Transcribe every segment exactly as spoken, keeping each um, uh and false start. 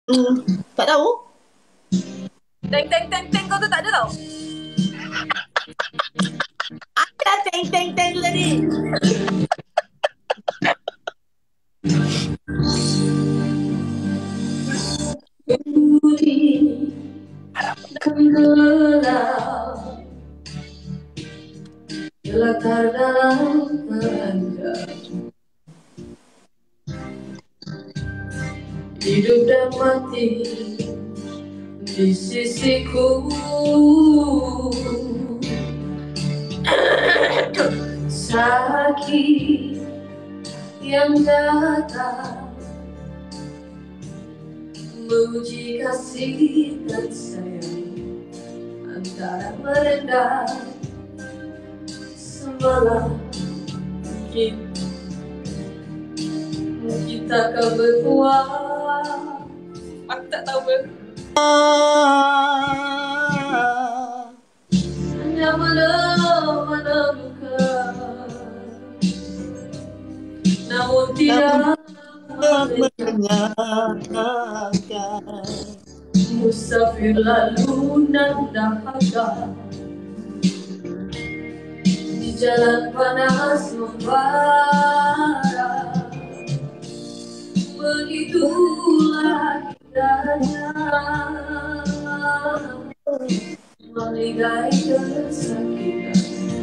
Hmm, tak tahu. Teng teng teng teng kau tu tak ada tau. Ada teng teng teng tu tadi. Tenggelam latar dalam anda, hidup dan mati di sisiku. Sakit yang datang menguji kasih dan sayang antara merendah semalam. Mungkin kita akan bertua. Aku tak tahu ber. Hanya mana-mana luka, namun tidak Menyatakan musafir lalu nan dahaga di jalan panas membara. Begitulah kiranya meligai kesakitan.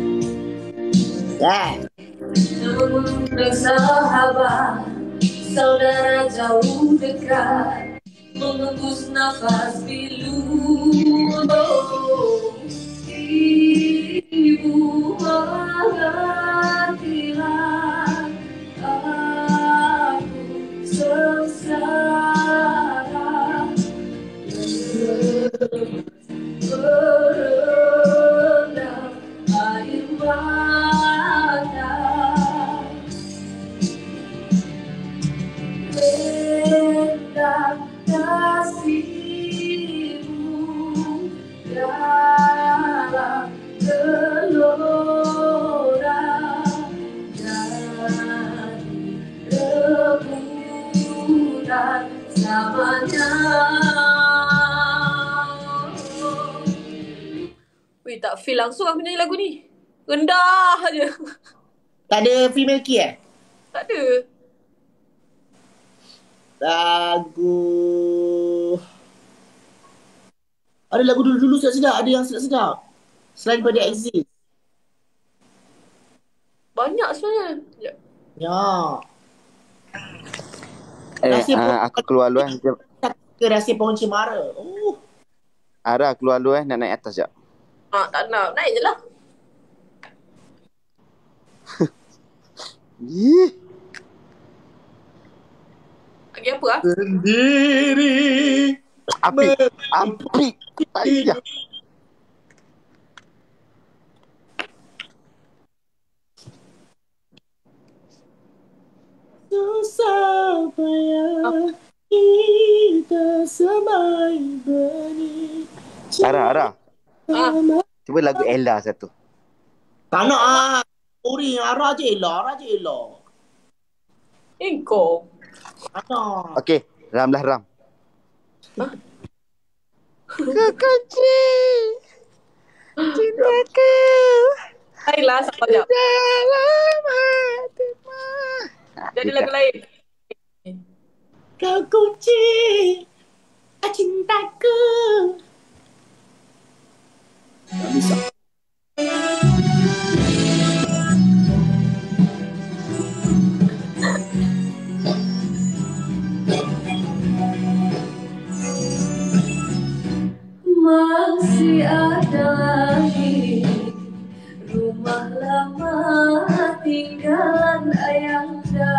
yeah. Namun sahabat, saudara jauh dekat, mengembus nafas pilu. Oh, ibu mengertilah aku sengsara berendam air mata. Tentang kasihmu dalam gelora, jadi rebutan selamanya. Wih, tak feel langsung aku nyanyi lagu ni. Rendah aja. Tak ada female key eh? Tak ada. Lagu ada lagu dulu-dulu sedap-sedap, ada yang sedap-sedap selain pada Exist. Banyak sebenarnya. Sekejap. Ya. Eh, Rahsia uh, pohon aku keluar dulu eh. ke rahsia pohon cemara. Oh. Ara keluar dulu eh, nak naik atas jap. Ah, tak nak. Naik je lah. Ih, Lagi apa ah? Sendiri api, api, payah. susah payah kita semai benih. Ara, Ara, Ah, cuba lagu Ella satu. Tak nak ah. Ori arah je elok, arah je elok. eh kau. Tak nak. Okey, Ram lah Ram. Hah? Kekunci cintaku Lainlah sabar jap. dalam hatimu. Jadi lagu lain. Kau kunci cintaku. Tak bisa. Masih ada lagi rumah lama tinggalan ayahanda.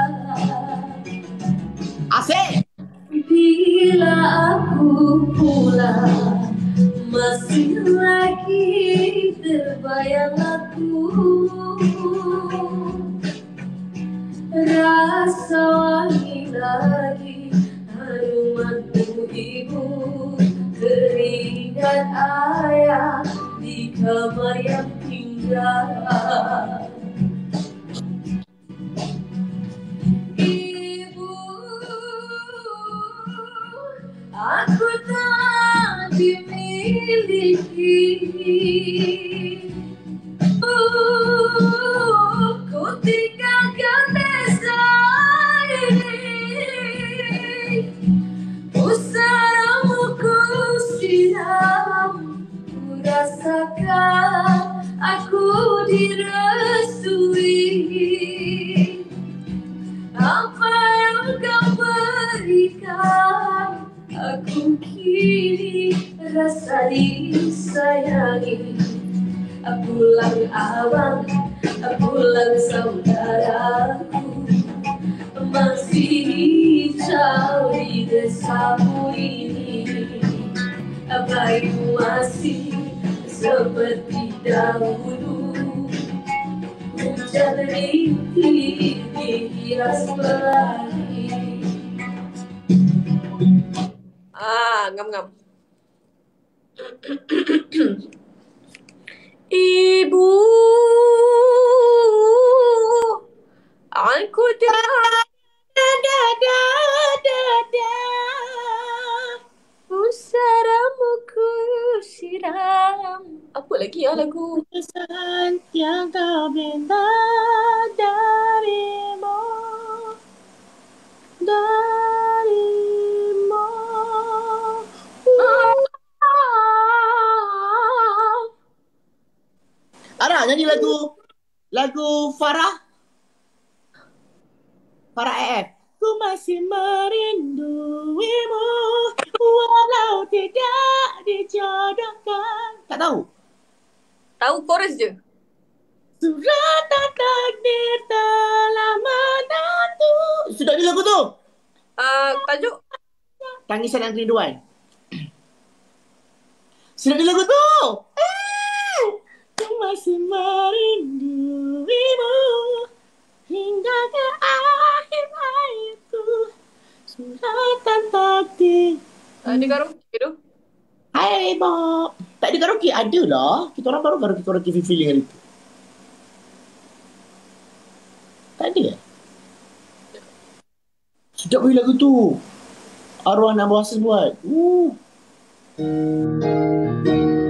Asyik. Bila aku pulang, masih lagi terbayang aku rasa wangi lagi harumanmu ibu, keringat ayah di kamar yang tinggal. Ibu, Aku tak dimiliki. Ku tinggalkan desa ini. Pusaramu ku siram, ku rasakan aku direstui. Apa yang kau berikan, aku kini rasa disayangi. Pulang abang, pulang saudaraku, masih hijau di desamu ini. Bayu masih seperti dahulu, hujan rintik dihias pelangi. Ah, ngam-ngam. Ibu, aku tidak Da da da da. pusaramu ku siram. Apa lagi ya lagu? Pesan yang kau minta darimu, darimu. Ara nyanyi lagu lagu Farah Farah A F. Ku masih merinduimu walau tidak dijodohkan. Tak tahu? Tahu chorus je. Suratan takdir telah menantu. Sudah di lagu tu? Uh, tajuk? Tangisan dan kerinduan. Sudah di lagu tu? Eh, ku masih merinduimu hingga ke akhir hayatku. Suratan takdir. Uh, di karaoke tu. Hai Bob. Tak ada karaoke? Ada lah. Kita orang baru karaoke karaoke feeling hari tu. Tak ada ke? Sedap bagi lagu tu. Arwah nak Bahasa buat. Uh.